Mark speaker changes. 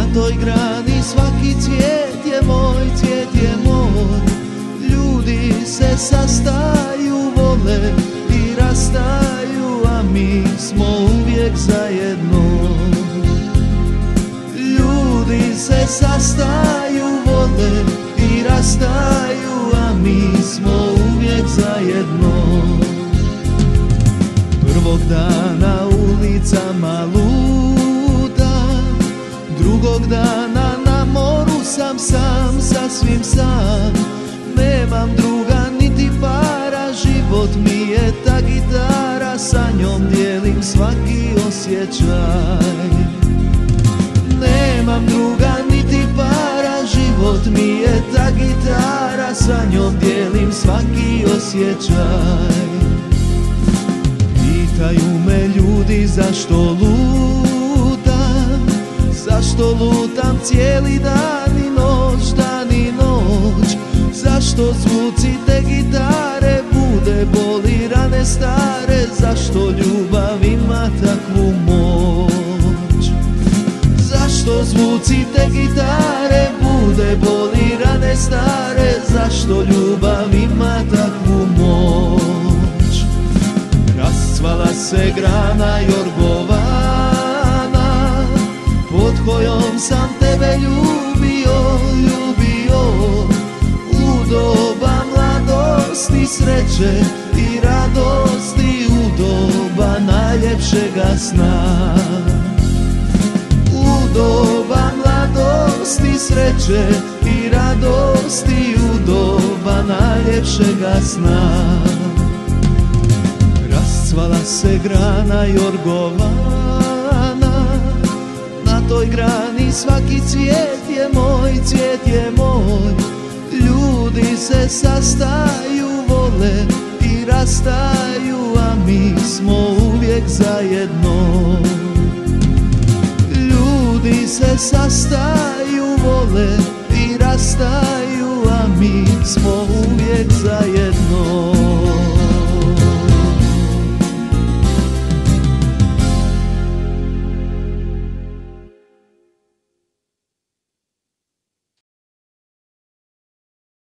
Speaker 1: toj grani svaki cvijet je moj, cvijet je moj. Ljudi se sastaju, vole i rastaju, a mi smo uvijek zajedno. Ljudi se sastaju, vole i rastaju, a mi smo uvijek zajedno. Prvog dana ulicama lutam, drugog dana na moru sam sasvim sam. Nemam druga niti para, život mi je ta gitara, sa njom dijelim svaki osjećaj. Nemam druga niti para, život mi je ta gitara, sa njom dijelim svaki osjećaj. Pitaju me ljudi zašto lutam, zašto lutam cijeli dan i noć, dan i noć. Zašto zvuci te gitare bude boli rane stare, zašto ljubav ima takvu moć. Zašto zvuci te gitare bude boli rane stare, zašto ljubav ima takvu moć. Rascvala se grana jorgovana, pod kojom sam tebe ljubio, ljubio. U doba mladosti, sreće i radosti, u doba najljepšega sna. U doba mladosti, sreće i radosti, u doba najljepšega sna. Rascvala se grana jorgovana, na toj grani svaki cvijet je moj, cvijet je moj. Ljudi se sastaju, vole i rastaju, a mi smo uvijek zajedno. Ljudi se sastaju, vole i rastaju, a mi smo uvijek zajedno.